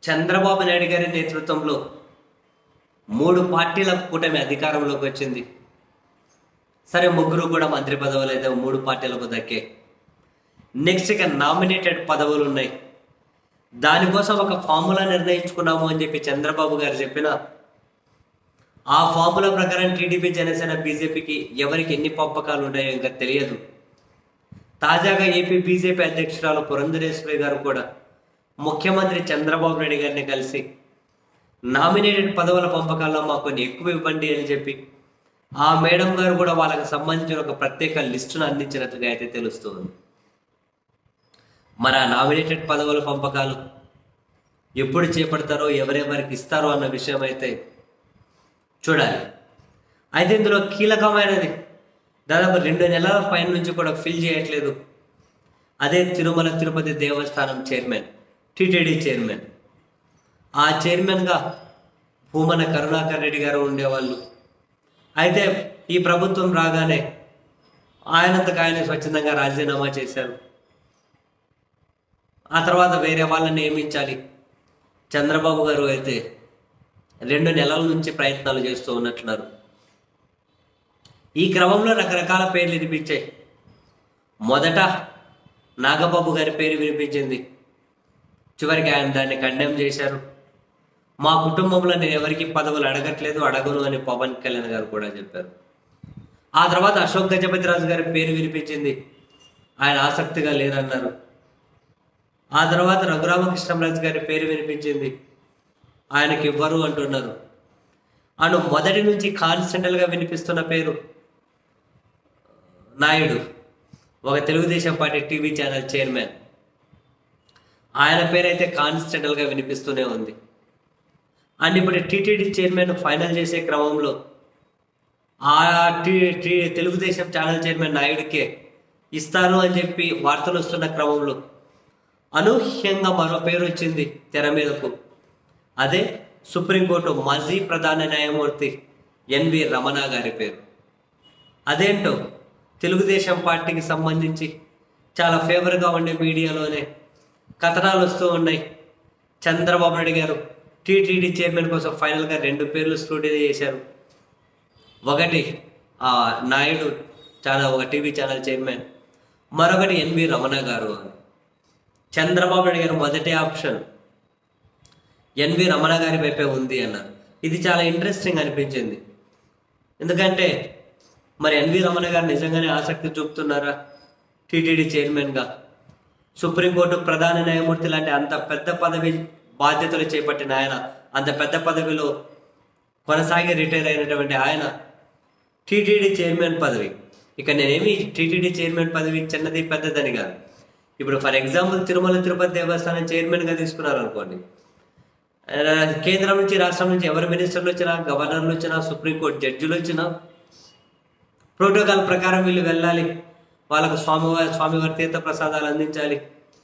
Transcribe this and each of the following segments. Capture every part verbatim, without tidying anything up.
చంద్రబాబు నాయుడు గారి నేతృత్వంలో మూడు పార్టీల కూటమి అధికారంలోకి వచ్చింది. సరే, ముగ్గురు కూడా మంత్రి పదవులు అయితే మూడు పార్టీలకు దక్కే. నెక్స్ట్ ఇక నామినేటెడ్ పదవులు ఉన్నాయి. దానికోసం ఒక ఫార్ములా నిర్ణయించుకున్నాము అని చెప్పి చంద్రబాబు గారు చెప్పిన ఆ ఫార్ములా ప్రకారం టీడీపీ, జనసేన, బీజేపీకి ఎవరికి ఎన్ని పంపకాలు ఉన్నాయో ఇంకా తెలియదు. తాజాగా ఏపీ బీజేపీ అధ్యక్షురాలు పురంధరేశ్వరి గారు కూడా ముఖ్యమంత్రి చంద్రబాబు నాయుడు గారిని కలిసి నామినేటెడ్ పదవుల పంపకాల్లో మాకు కొన్ని ఎక్కువ ఇవ్వండి అని చెప్పి ఆ మేడం గారు కూడా వాళ్ళకి సంబంధించిన ఒక ప్రత్యేక లిస్టును అందించినట్లుగా అయితే తెలుస్తుంది. మరి ఆ నామినేటెడ్ పదవుల పంపకాలు ఎప్పుడు చేపడతారో, ఎవరెవరికి ఇస్తారో అన్న విషయం అయితే చూడాలి. అయితే ఇందులో కీలకమైనది దాదాపు రెండు నెలల పైన నుంచి కూడా ఫిల్ చేయట్లేదు. అదే తిరుమల తిరుపతి దేవస్థానం చైర్మన్, టీటీడీ చైర్మన్. ఆ చైర్మన్గా భూమన కరుణాకర్ రెడ్డి గారు ఉండేవాళ్ళు. అయితే ఈ ప్రభుత్వం రాగానే ఆయనంతకు ఆయన స్వచ్ఛందంగా రాజీనామా చేశారు. ఆ తర్వాత వేరే వాళ్ళని నియమించాలి. చంద్రబాబు గారు అయితే రెండు నెలల నుంచి ప్రయత్నాలు చేస్తూ ఉన్నట్లున్నారు. ఈ క్రమంలో రకరకాల పేర్లు వినిపించాయి. మొదట నాగబాబు గారి పేరు వినిపించింది. చివరికి ఆయన దాన్ని కండెమ్ చేశారు. మా కుటుంబంలో నేను ఎవరికి పదవులు అడగట్లేదు, అడగను అని పవన్ కళ్యాణ్ గారు కూడా చెప్పారు. ఆ తర్వాత అశోక్ గజపతిరాజు గారి పేరు వినిపించింది. ఆయన ఆసక్తిగా లేరన్నారు. ఆ తర్వాత రఘురామకృష్ణరాజు గారి పేరు వినిపించింది. ఆయనకి ఇవ్వరు అంటున్నారు. అను మొదటి నుంచి కాన్స్టెంట్గా వినిపిస్తున్న పేరు నాయుడు, ఒక Telugu Desam party TV channel chairman. ఆయన పేరైతే కాన్స్టెంట్గా వినిపిస్తూనే ఉంది. అండ్ ఇప్పుడు టీటీడీ చైర్మన్ ఫైనల్ చేసే క్రమంలో ఆ T T Telugu Desam channel chairman నాయుడికే ఇస్తారు అని చెప్పి వార్తలు వస్తున్న క్రమంలో అనూహ్యంగా మరో పేరు వచ్చింది తెర మీదకు. అదే సుప్రీంకోర్టు మాజీ ప్రధాన న్యాయమూర్తి ఎన్వి రమణ గారి పేరు. అదేంటో తెలుగుదేశం పార్టీకి సంబంధించి చాలా ఫేవర్గా ఉండే మీడియాలోనే కథనాలు వస్తూ ఉన్నాయి. చంద్రబాబు నాయుడు గారు టీటీడీ చైర్మన్ కోసం ఫైనల్గా రెండు పేర్లు స్క్రూటినీ చేశారు. ఒకటి ఆ నాయుడు చాలా ఒక టీవీ ఛానల్ చైర్మన్, మరొకటి ఎన్వి రమణ గారు అని. చంద్రబాబు నాయుడు గారు మొదటి ఆప్షన్ ఎన్వి రమణ గారి వైపే ఉంది అన్నారు. ఇది చాలా ఇంట్రెస్టింగ్ అనిపించింది. ఎందుకంటే మరి ఎన్వి రమణ గారు నిజంగానే ఆసక్తి చూపుతున్నారా టీటీడీ చైర్మన్గా? సుప్రీంకోర్టు ప్రధాన న్యాయమూర్తి లాంటి అంత పెద్ద పదవి బాధ్యతలు చేపట్టిన ఆయన, అంత పెద్ద పదవిలో కొనసాగి రిటైర్ అయినటువంటి ఆయన టీటీడీ చైర్మన్ పదవి. ఇక నేనేమి టీటీడీ చైర్మన్ పదవి చిన్నది పెద్దదని కాదు. ఇప్పుడు ఫర్ ఎగ్జాంపుల్ తిరుమల తిరుపతి దేవస్థానం చైర్మన్గా తీసుకున్నారు అనుకోండి. కేంద్రం నుంచి, రాష్ట్రం నుంచి ఎవరు మినిస్టర్లు వచ్చినా, గవర్నర్లు వచ్చినా, సుప్రీంకోర్టు జడ్జిలు వచ్చినా ప్రోటోకాల్ ప్రకారం వీళ్ళు వెళ్ళాలి. వాళ్ళకు స్వామివారి స్వామివారి తీర్థ ప్రసాదాలు అందించాలి,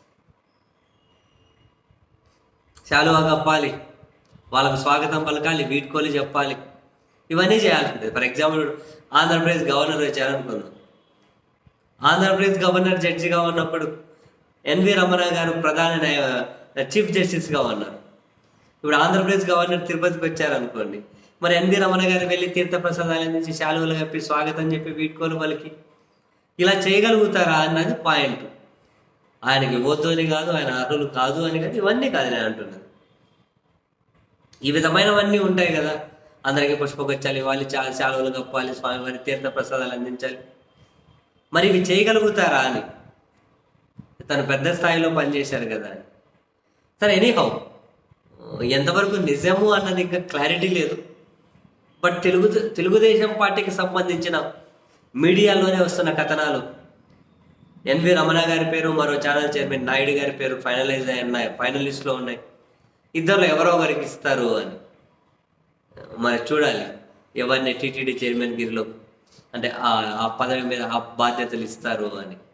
శాలువా కప్పాలి, వాళ్ళకు స్వాగతం పలకాలి, వీడ్కోలు చెప్పాలి. ఇవన్నీ చేయాల్సి ఉంటుంది. ఫర్ ఎగ్జాంపుల్ ఆంధ్రప్రదేశ్ గవర్నర్ వచ్చారనుకుందాం. ఆంధ్రప్రదేశ్ గవర్నర్ జడ్జిగా ఉన్నప్పుడు ఎన్వి రమణ గారు ప్రధాన న్యాయ చీఫ్ జస్టిస్గా ఉన్నారు. ఇప్పుడు ఆంధ్రప్రదేశ్ గవర్నర్ తిరుపతికి వచ్చారనుకోండి. మరి ఎన్వి రమణ గారు వెళ్ళి తీర్థ ప్రసాదాల నుంచి శాలువలు కప్పి స్వాగతం చెప్పి వీడ్కోలు పలికి ఇలా చేయగలుగుతారా అన్నది పాయింట్. ఆయనకి ఇవ్వద్దు అని కాదు, ఆయన అర్హులు కాదు అని కాదు, ఇవన్నీ కాదు నేను అంటున్నాను. ఈ విధమైనవన్నీ ఉంటాయి కదా. అందరికీ పుష్పగుచ్చాలు ఇవ్వాలి, చా శాలువలు కప్పాలి, స్వామివారి తీర్థ ప్రసాదాలు అందించాలి. మరి ఇవి చేయగలుగుతారా అని. తను పెద్ద స్థాయిలో పనిచేశారు కదా. సరే, ఎనీహౌ ఎంతవరకు నిజము అన్నది ఇంకా క్లారిటీ లేదు. బట్ తెలుగు తెలుగుదేశం పార్టీకి సంబంధించిన మీడియాలోనే వస్తున్న కథనాలు ఎన్వి రమణ గారి పేరు, మరో ఛానల్ చైర్మన్ నాయుడు గారి పేరు ఫైనలైజ్ అయి ఉన్నాయి, ఫైనల్ లిస్ట్లో ఉన్నాయి. ఇద్దరు ఎవరో ఒకరికి ఇస్తారు అని. మరి చూడాలి ఎవరిని టీటీడీ చైర్మన్ గిరిలో అంటే ఆ పదవి మీద ఆ బాధ్యతలు ఇస్తారు అని.